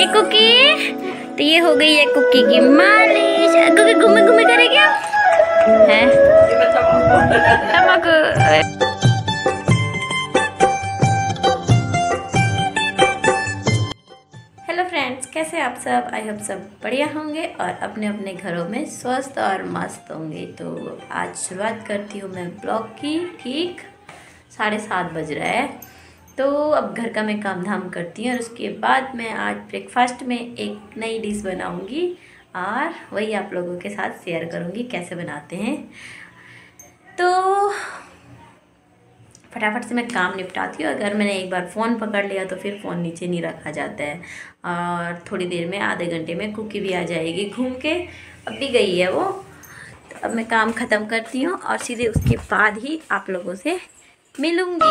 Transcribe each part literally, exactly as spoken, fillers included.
ए cookie, तो ये हो गई है कुकी की मालिश। कुकी घूमे घूमे करे क्या है? हेलो फ्रेंड्स, कैसे आप सब? आई होप सब बढ़िया होंगे और अपने अपने घरों में स्वस्थ और मस्त होंगे। तो आज शुरुआत करती हूँ मैं ब्लॉग की। ठीक साढ़े सात बज रहा है, तो अब घर का मैं काम धाम करती हूँ और उसके बाद मैं आज ब्रेकफास्ट में एक नई डिश बनाऊँगी और वही आप लोगों के साथ शेयर करूँगी कैसे बनाते हैं। तो फटाफट से मैं काम निपटाती हूँ। अगर मैंने एक बार फ़ोन पकड़ लिया तो फिर फ़ोन नीचे नहीं रखा जाता है। और थोड़ी देर में, आधे घंटे में कुकी भी आ जाएगी घूम के। अब भी गई है वो। तो अब मैं काम ख़त्म करती हूँ और सीधे उसके बाद ही आप लोगों से मिलूँगी।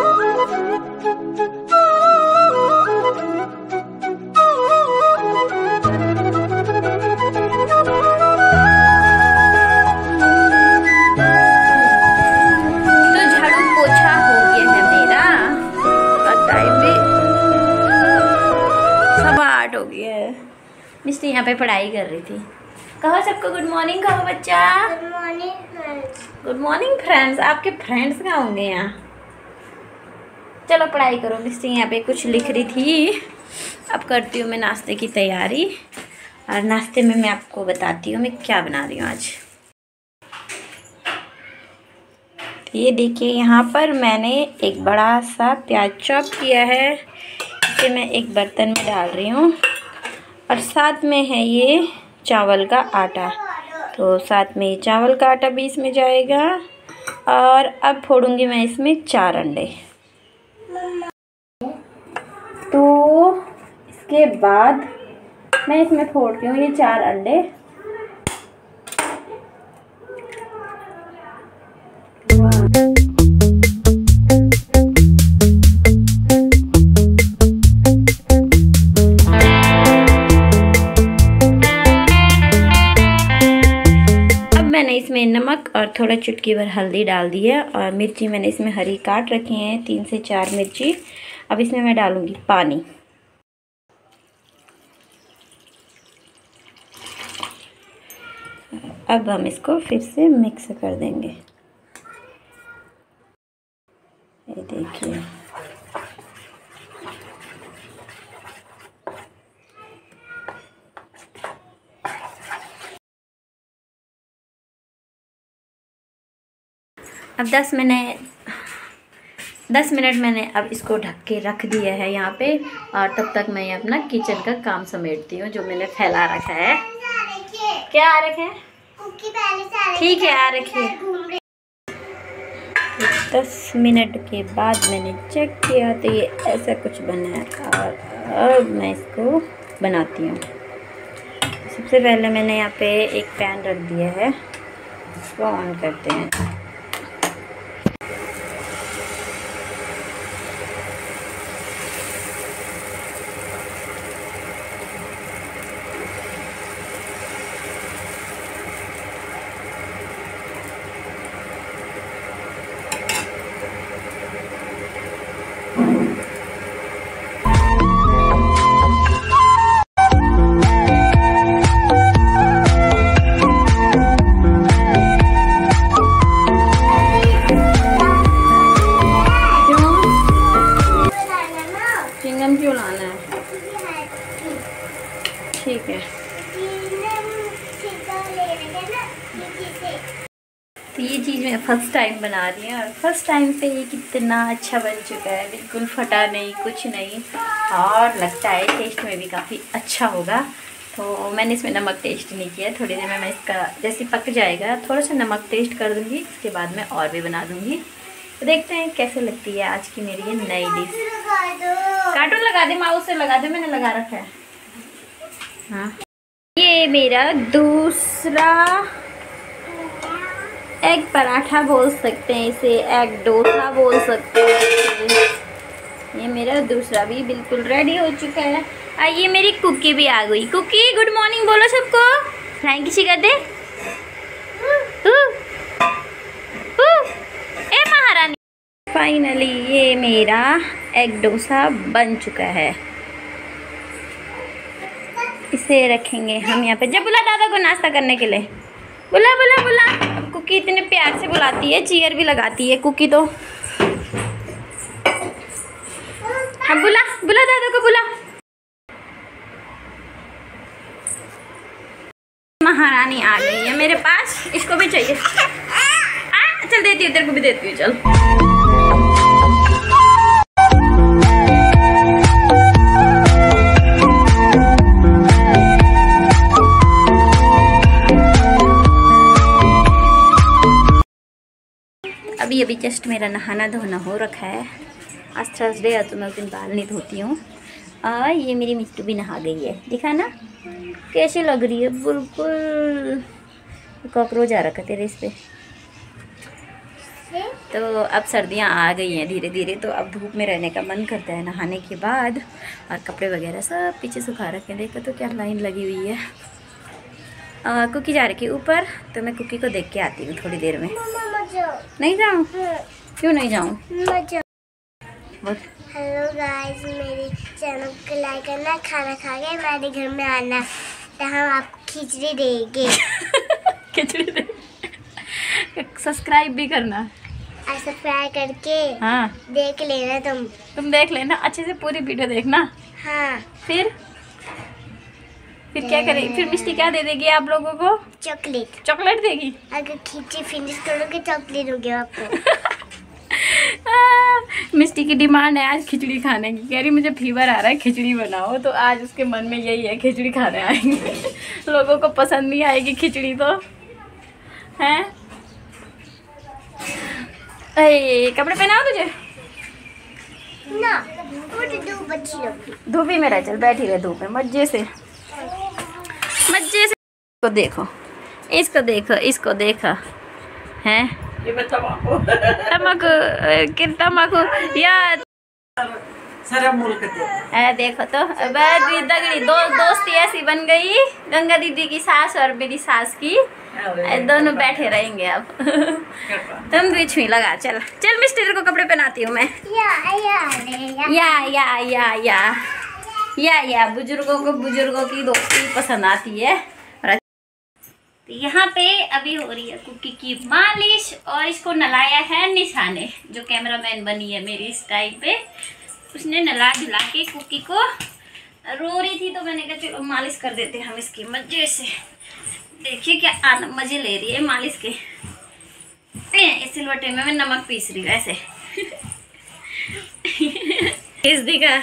हो गया है। मिस्टी यहाँ पे पढ़ाई कर रही थी। कहो सबको गुड मॉर्निंग, कहो बच्चा। Good morning friends. Good morning friends. आपके फ्रेंड्स कहाँ होंगे यहाँ? चलो पढ़ाई करो। मिस्टी यहाँ पे कुछ लिख रही थी। अब करती हूँ मैं नाश्ते की तैयारी और नाश्ते में मैं आपको बताती हूँ मैं क्या बना रही हूँ आज। ये देखिए, यहाँ पर मैंने एक बड़ा सा प्याज चॉप किया है। इसे मैं एक बर्तन में डाल रही हूँ और साथ में है ये चावल का आटा। तो साथ में ये चावल का आटा भी इसमें जाएगा। और अब फोड़ूंगी मैं इसमें चार अंडे। तो इसके बाद मैं इसमें फोड़ती हूँ ये चार अंडे। इसमें नमक और थोड़ा चुटकी भर हल्दी डाल दी है और मिर्ची मैंने इसमें हरी काट रखी हैं, तीन से चार मिर्ची। अब इसमें मैं डालूंगी पानी। अब हम इसको फिर से मिक्स कर देंगे। ये देखिए, अब दस मिनट दस मिनट मैंने अब इसको ढक के रख दिया है यहाँ पे। और तब तक मैं अपना किचन का काम समेटती हूँ जो मैंने फैला रखा है। क्या आ रखे हैं? ठीक है, आ रखिए। दस मिनट के बाद मैंने चेक किया तो ये ऐसा कुछ बना है और अब मैं इसको बनाती हूँ। सबसे पहले मैंने यहाँ पे एक पैन रख दिया है, इसको ऑन करते हैं। क्यों लाना है? ठीक है। तो ये चीज़ मैं फर्स्ट टाइम बना रही हूँ और फर्स्ट टाइम पे ये कितना अच्छा बन चुका है। बिल्कुल फटा नहीं, कुछ नहीं, और लगता है टेस्ट में भी काफ़ी अच्छा होगा। तो मैंने इसमें नमक टेस्ट नहीं किया। थोड़ी देर में मैं इसका जैसे पक जाएगा थोड़ा सा नमक टेस्ट कर दूँगी। इसके बाद मैं और भी बना दूँगी। तो देखते हैं कैसे लगती है आज की मेरी ये नई डिश। कार्टून लगा दे, माउस से लगा दे, मैंने लगा रखा है। हाँ, ये मेरा दूसरा एग पराठा बोल सकते हैं इसे, एग डोसा बोल सकते हैं। ये मेरा दूसरा भी बिल्कुल रेडी हो चुका है। और ये मेरी कुकी भी आ गई। कुकी गुड मॉर्निंग बोलो सबको। फ्राई किसी कर दे। ए महारानी। फाइनली ये मेरा एग डोसा बन चुका है। इसे रखेंगे हम यहाँ पे। जब बुला दादा को नाश्ता करने के लिए, बुला बुला बुला। कुकी इतने प्यार से बुलाती है, चीयर भी लगाती है कुकी तो। अब बुला बुला दादा को बुला। महारानी आ गई है मेरे पास, इसको भी चाहिए। आ, चल देती हूँ, तेरे को भी देती हूँ, चल। अभी अभी जस्ट मेरा नहाना धोना हो रखा है। आज थर्सडे है तो मैं उस दिन बाल नहीं धोती हूँ। और ये मेरी मिट्टू भी नहा गई है, दिखा ना कैसी लग रही है, बिल्कुल कॉकरोच आ रखा तेरे इस पे। तो अब सर्दियाँ आ गई हैं धीरे धीरे, तो अब धूप में रहने का मन करता है नहाने के बाद। और कपड़े वगैरह सब पीछे सुखा रखे हैं, देखो तो क्या लाइन लगी हुई है। आ, कुकी जा रखी है ऊपर, तो मैं कुकी को देख के आती हूँ थोड़ी देर में। नहीं जाऊँ? क्यों नहीं जाऊँ? हेलो गाइस, मेरे चैनल को लाइक करना, खाना खा के हमारे घर में आना, तो हम आपको खिचड़ी देंगे। खिचड़ी दे। सब्सक्राइब भी करना और सब्सक्राइब करके हाँ देख लेना। तुम तुम देख लेना अच्छे से, पूरी वीडियो देखना। हाँ। फिर फिर क्या करेगी? फिर मिष्टी क्या दे देगी आप लोगों को? चॉकलेट। चॉकलेट देगी? अगर खिचड़ी फिनिश करोगे चॉकलेट दोगे आपको। मिष्टी की डिमांड है आज खिचड़ी खाने की, कह रही मुझे फीवर आ रहा है, खिचड़ी बनाओ। तो आज उसके मन में यही है, खिचड़ी खाने आएंगे। लोगों को पसंद नहीं आएगी खिचड़ी तो हैं। अरे कपड़े पहनाओ तुझे ना, मुझे धूप अच्छी लगती। धूप ही में रह, चल बैठी रहे धूप में मजे से मजे से। इसको देखो, इसको देखो, इसको देखो हैं। ये तमाकू तमाकू कि तमाकू या सारा मुल्क दे। ए देखो तो दगड़ी दो दोस्ती ऐसी बन गई, गंगा दीदी की सास और मेरी सास की। दोनों बैठे रहेंगे अब। तुम भी छुई लगा। चल चल मिस्टर को कपड़े पहनाती हूँ मैं। या या या या या या या या बुजुर्गों को बुजुर्गों की दोस्ती पसंद आती है। तो यहाँ पे अभी हो रही है कुकी की मालिश, और इसको नलाया है निशा ने, जो कैमरामैन बनी है मेरी इस टाइम पे। उसने नला धुला के कुकी को, रो रही थी तो मैंने कहा चलो मालिश कर देते हैं हम इसकी मजे से। देखिए क्या आनंद मजे ले रही है मालिश के। इस सिलवटे में मैं नमक पीस रही हूँ ऐसे। इस दिखा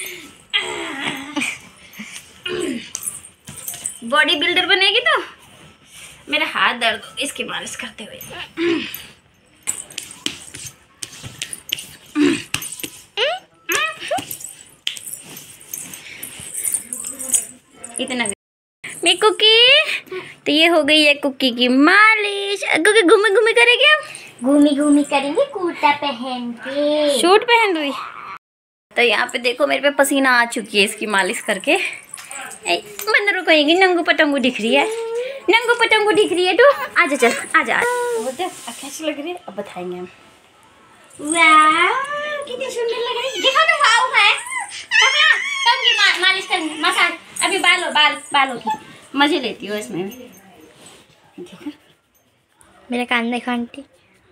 बॉडी बिल्डर बनेगी तो। मेरा हाथ दर्द हो इसकी मालिश करते हुए। इतना मैं कुकी, तो ये हो गई है कुकी की मालिश। कुकी घूमी घूमी करेगी अब, घूमी घूमी करेंगे कुर्ता पहन के, सूट पहन रही। तो यहाँ पे देखो मेरे पे पसीना आ चुकी है इसकी मालिश करके। बंदरों कहेंगी नंगू पटंगू दिख रही है, नंगू पटंगू दिख रही है। तो आजा चल आजा आजा। कैसी लग रही है अब बताएंगे हम। वाह कितनी सुंदर लग रही है, देखो तो वाव है। कहाँ कंगी मा, मालिश करेंगे मसाज। अभी बालों बाल बालों की मजे लेती हो इसमें। देखो मेरा कान देखो आंटी।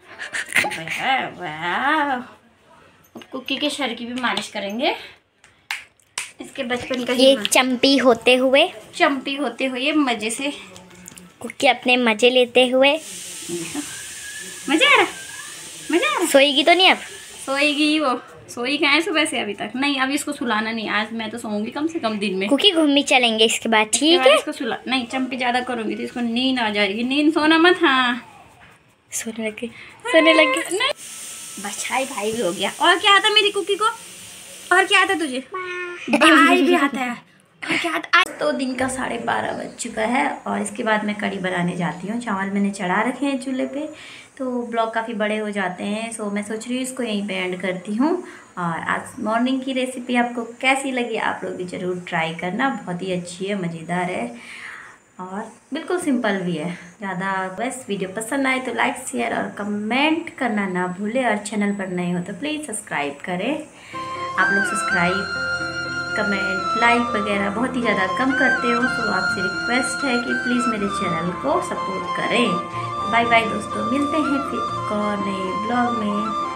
वाह अब कुकी के शर की भी मालिश करेंगे। इसके बचपन का ये चंपी होते हुए चंपी होते हुए मजे से कुकी अपने मजे लेते हुए। मजा आ रहा मजा आ रहा। सोएगी तो नहीं अब? सोएगी वो, सोई कहाँ है सुबह से अभी तक। नहीं अभी इसको सुलाना नहीं, आज मैं तो सोऊंगी कम से कम दिन में। कुकी घूमी चलेंगे इसके बाद, ठीक है? इसको सुला नहीं, चंपी ज्यादा करूंगी तो इसको नींद आ जाएगी। नींद सोना मत। हाँ सोने लगे सोने लगे नहीं बछाई भाई भी हो गया। और क्या आता मेरी कुकी को? और क्या आता तुझे? भाई भी आता है। और क्या आता? आज तो दिन का साढ़े बारह बज चुका है और इसके बाद मैं कढ़ी बनाने जाती हूँ। चावल मैंने चढ़ा रखे हैं चूल्हे पे, तो ब्लॉग काफ़ी बड़े हो जाते हैं, सो मैं सोच रही हूँ इसको यहीं पे एंड करती हूँ। और आज मॉर्निंग की रेसिपी आपको कैसी लगी आप लोग भी ज़रूर ट्राई करना, बहुत ही अच्छी है, मज़ेदार है और बिल्कुल सिंपल भी है ज़्यादा। बस वीडियो पसंद आए तो लाइक शेयर और कमेंट करना ना भूलें, और चैनल पर नए हो तो प्लीज़ सब्सक्राइब करें। आप लोग सब्सक्राइब कमेंट लाइक वगैरह बहुत ही ज़्यादा कम करते हो, तो आपसे रिक्वेस्ट है कि प्लीज़ मेरे चैनल को सपोर्ट करें। बाय बाय दोस्तों, मिलते हैं फिर एक और नए ब्लॉग में।